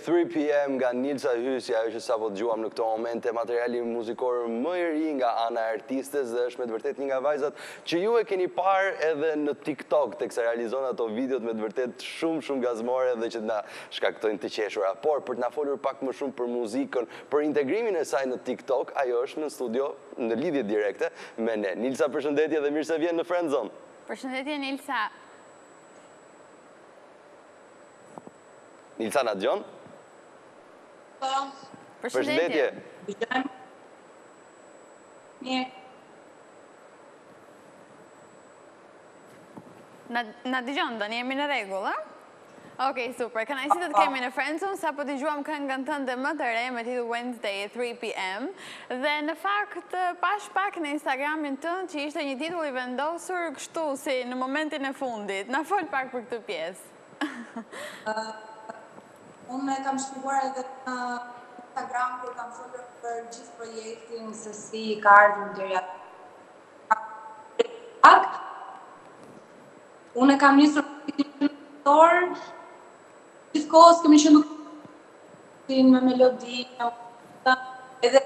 3PM nga Nilsa Hysi, ajo që sapo dëgjuam në këto momente, materiali muzikor më i ri nga ana e artistes dhe është me të vërtet një nga vajzat që ju e keni parë edhe në TikTok, teksa realizon ato videot me të vërtet shumë gazmore dhe që na shkaktojnë të qeshura. Por për të na folur pak më shumë për muzikën, për integrimin e saj në TikTok, ajo është në studio në lidhje direkte me ne. Nilsa, përshëndetje dhe mirë se vjen në Friendzone. Përshëndetje Nilsa. Nilsa na dëgjon? Përshëndetje. Mirë. Na dëgjon, do jemi në rregull, a? Okej, super. Kënaqësi të kemi në Friendzone, sapo dëgjuam këngën tënde më të re me titull Wednesday 3PM, dhe në fakt pash pak në Instagramin tënd që ishte një titull i vendosur kështu si në momentin e fundit. Na fol pak për këtë pjesë. Unë kam shkruar edhe në Instagram kur kam folur për gjithë projektin se si ka ardhur deri aty. Unë kam nisur në dorë, gjithkohës kemi qenë me melodi, edhe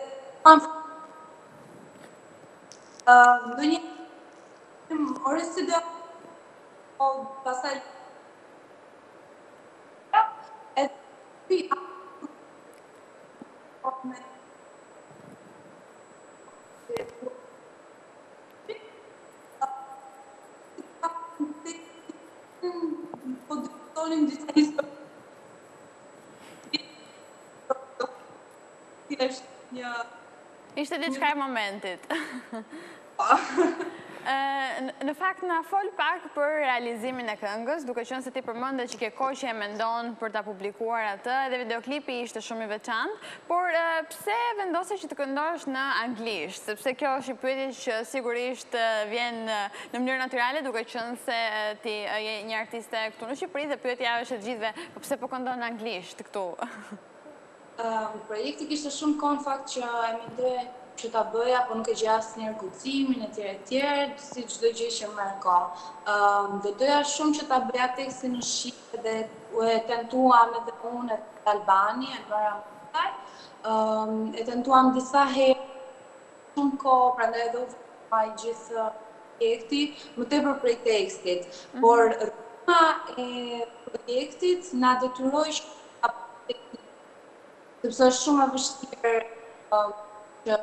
ndonjë ore si do pastaj po dëtonim disa histori. Ishte diçka e momentit. Në fakt na fol pak për realizimin e këngës, duke qenë se ti përmende që ke kohë që e mendon për ta publikuar atë, edhe videoklipi ishte shumë i veçantë, por pse vendose që të këndosh në anglisht? Sepse kjo është një pyetje që sigurisht vjen në mënyrë natyrale, duke qenë se ti je një artiste këtu në Shqipëri dhe pyetja është e gjithëve, po pse po këndon në anglisht këtu? Projekti kishte shumë kohë në fakt që e mendoj që ta bëja, po nuk e gjej asnjëherë guximin etj, si çdo gjë që merr kohë. Dhe doja shumë që ta bëja tekstin në shqip dhe e tentuam edhe unë në Albani, e tentuam disa herë shumë kohë, prandaj edhe u gjithë projekti, më tepër prej tekstit. Por rrugë e projektit na detyroi sepse është shumë e vështirë që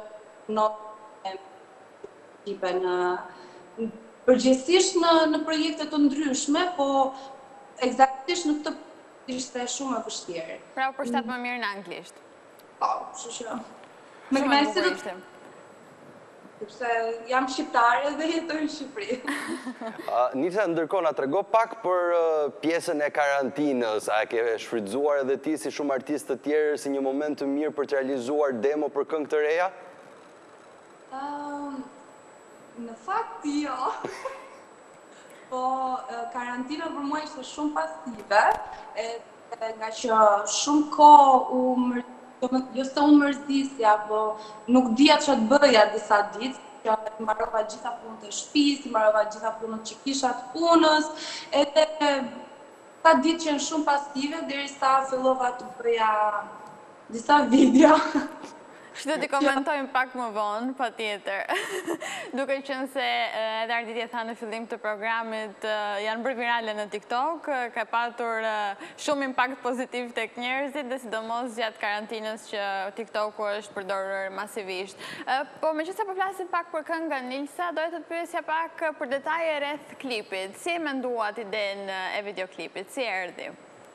përgjithsisht në projekte të ndryshme, po ekzaktisht në këtë ishte shumë e vështirë. Pra u përshtat më mirë në anglisht. Po, kështu që me kënaqësi do të sepse jam shqiptare dhe jetoj në Shqipëri. Nilsa, ndërkohë na trego pak për pjesën e karantinës. A ke shfrytzuar edhe ti si shumë artistë të tjerë si një moment të mirë për të realizuar demo për këngë të reja? Në fakt jo. Po karantina për mua ishte shumë pasive, nga që shumë kohë jo se unë mërzisja, po nuk dija që të bëja disa ditë, që mbarova gjitha punët e shtëpisë, mbarova gjitha punët që kisha të punës, edhe ka ditë që janë shumë pasive, derisa fillova të bëja disa video. Që do t'i komentojmë pak më vonë, pa tjetër. Duke qenë se edhe Arditje tha në fillim të programit janë bërë virale në TikTok, ka patur shumë impakt pozitiv tek njerëzit dhe sidomos gjatë karantinës që TikToku është përdorur masivisht. Po meqenëse po flasim pak për këngën Nilsa, doja të pyesja pak për detaje rreth klipit. Si e menduat idenë e videoklipit? Si erdhi?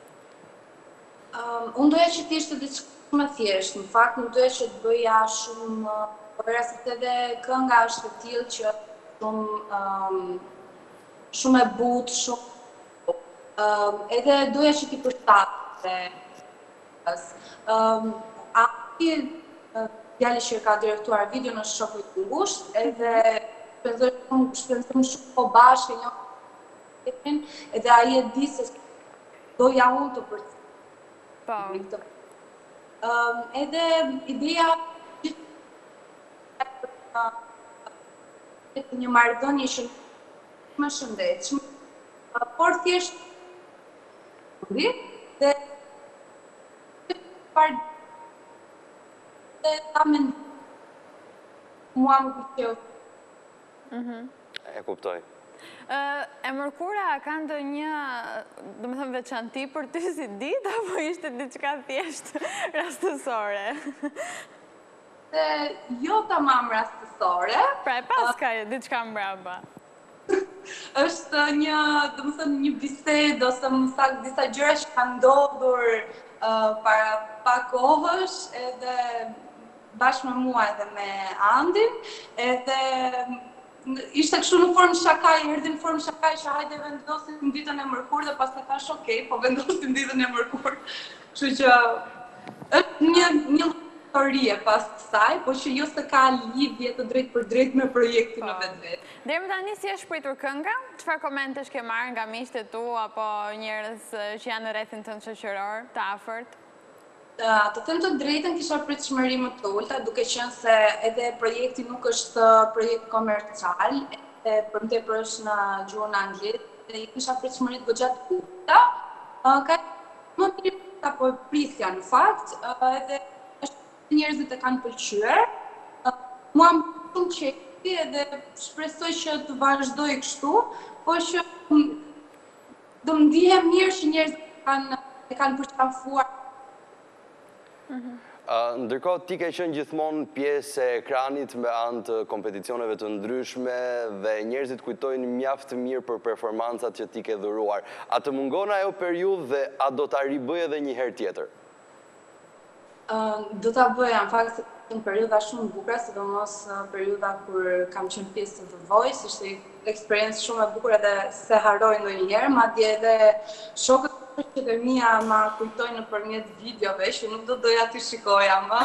Unë doja që t'ishte diçka shumë e thjeshtë, në fakt nuk doja që të bëja shumë, përveçse edhe kënga është e tillë që shumë e butë, shumë edhe doja që t'i përshtatte. Ai djali që ka direktuar videon është shoku i ngushtë, edhe shpenzojmë shumë kohë bashkë, edhe ai e di se doja unë të përcjell. Edhe ideja një marrëdhënie që më shëndetshme, por thjesht dhe parë dhe ta mendoj. Mua më pëlqeu. E kuptoj. E mërkura ka ndonjë, do më thëmë veçanti për ty si ditë, apo ishte diçka thjesht rastësore? Jo tamam rastësore. Pra e pas ka diçka mbrapa. Është një bisedë ose më saktë disa gjëra që kanë ndodhur para pak kohësh edhe bashkë me mua edhe me Andin, edhe ishte kështu në formë shakaj, erdhi në formë shakaj që hajde vendosim ditën e mërkurë dhe pas të thash okej, po vendosim ditën e mërkurë. Kështu që është një historie pas kësaj, po që jo se ka lidhje të drejt për drejt me projektin në vetë. Deri më tani si e shpritur kënga? Çfarë komentesh ke marrë nga miqtë tu apo njerëz që janë në rrethin tënd shoqëror, të afërt? Të them të drejtën, kisha pritshmëri më të ulta, duke qenë se edhe projekti nuk është projekt komercial, edhe përmtepër është në gjuhën anglisht, dhe kisha pritshmëri goxha të ulta. Ka më mirë apo prisja në fakt, edhe njerëzit e kanë pëlqyer. Mua më shumë qeti edhe shpresoj që të vazhdoj kështu, po që do më ndihem mirë që njerëzit e kanë përqafuar. Ndërkohë ti ke qenë gjithmonë pjesë e ekranit me anë të kompeticioneve të ndryshme dhe njerëzit kujtojnë mjaft mirë për performancat që ti ke dhuruar. A të mungon ajo periudhë dhe a do ta ribëj edhe një herë tjetër? Do ta bëja, në fakt, në periudha shumë bukura, sidomos periudha kur kam qenë pjesë të The Voice, ishte eksperiencë shumë e bukur edhe se harroj ndonjëherë, madje edhe shokët që të mia ma kujtojnë nëpërmjet videove që nuk do doja t'i shikoja më.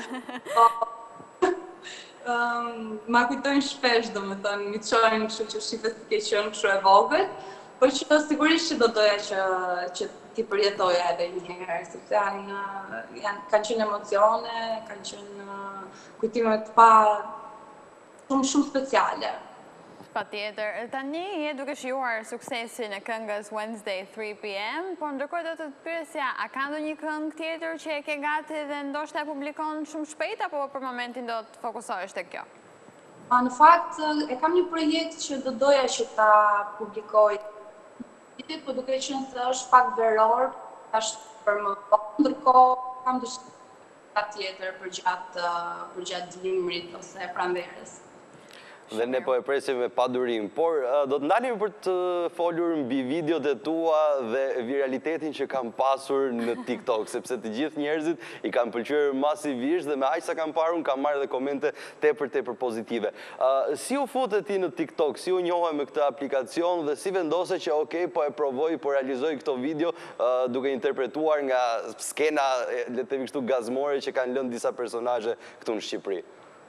Ma kujtojnë shpesh, domethënë, mi çojnë kështu që shifet të ke qenë kështu e vogël, po që sigurisht që do doja që t'i përjetoja edhe një herë, sepse kanë qenë emocione, kanë qenë kujtime të pa shumë speciale. Patjetër. Tani je duke shijuar suksesin e këngës Wednesday 3 PM, por ndërkohë do të të pyesja, a ka ndonjë këngë tjetër që e ke gati dhe ndoshta e publikon shumë shpejt apo për momentin do të fokusohesh tek kjo? Në fakt, e kam një projekt që do doja që ta publikoj, po duke qenë se është pak veror, është për më vonë, ndërkohë kam dëshirë tjetër për gjatë dimrit ose pranverës. Dhe ne po e presim me padurim, por do të ndalim për të folur mbi videot e tua dhe viralitetin që kam pasur në TikTok, sepse të gjithë njerëzit i kanë pëlqyer masivisht dhe me aq sa kam parë unë kam marrë dhe komente tepër pozitive. Si u futet ti në TikTok, si u njohe me këtë aplikacion dhe si vendose që okej, po e provoj, po realizoj këto video duke interpretuar nga skena, le të themi kështu, gazmore që kanë lënë disa personazhe këtu në Shqipëri?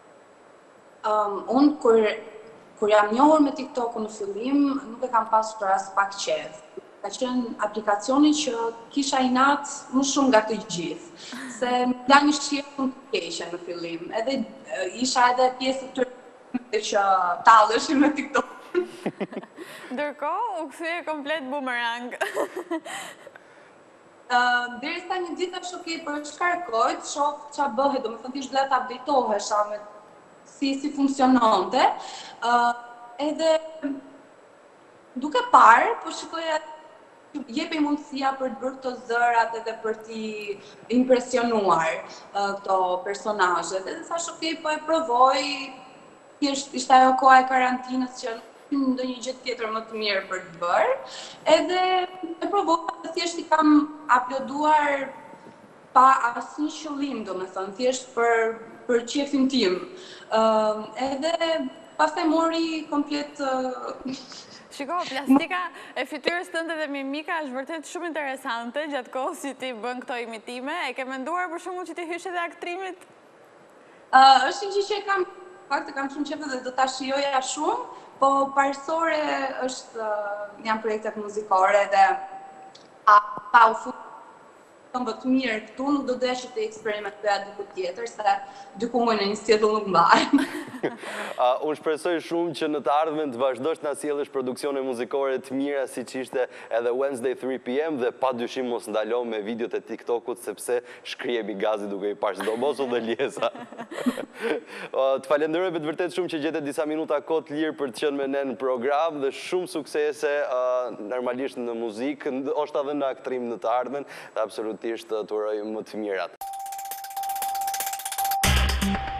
Unë kur jam njohur me TikTok-un në fillim, nuk e kam pasur as pak qejf. Ka qenë aplikacioni që kisha inat më shumë nga të gjithë, se më la një shqipun të keqe në fillim. Edhe isha edhe pjesë të tërë që talleshin me TikTok. Ndërkohë u kthye komplet bumerang. Derisa një ditë është okej, për shkarkoj, të shoh ç'a bëhet, domethënë ti vlet ta updatehesha me si funksiononte, edhe duke parë, po shikoja jepi mundësia për të bërë këto zërat edhe për t'i impresionuar këto personazhet. Edhe thash okej, po e provoj, ishte ajo koha e karantinës që nuk ndonjë gjë tjetër më të mirë për të bërë, edhe e provoj, thjesht i kam uploaduar pa asnjë qëllim, domethënë, thjesht për qefin tim. Edhe pastaj mori komplet... Shiko, plastika e fytyrës tënde dhe mimika është vërtet shumë interesante gjatë kohës që ti bën këto imitime. E ke menduar për shembull që ti hysh edhe aktrimit? Është një gjë që kam, faktë kam shumë qejf dhe do ta shijoja shumë, po parësore janë projektet muzikore dhe pa u fut këmbë të mirë këtu, nuk do doja që të eksperimentoja diku tjetër, se diku më në një sjellë nuk mbahem. Unë shpresoj shumë që në të ardhmen të vazhdosh na sjellësh produksione muzikore të mira siç ishte edhe Wednesday 3 PM dhe padyshim mos ndalo me videot e TikTokut sepse shkrihemi gazi duke i parë sidomos unë dhe Liesa. Të falenderoj vetë vërtet shumë që gjetet disa minuta kohë të lirë për të qenë me ne në program dhe shumë suksese normalisht në muzikë, ndoshta edhe në aktrim në të ardhmen dhe absolutisht të uroj më të mirat.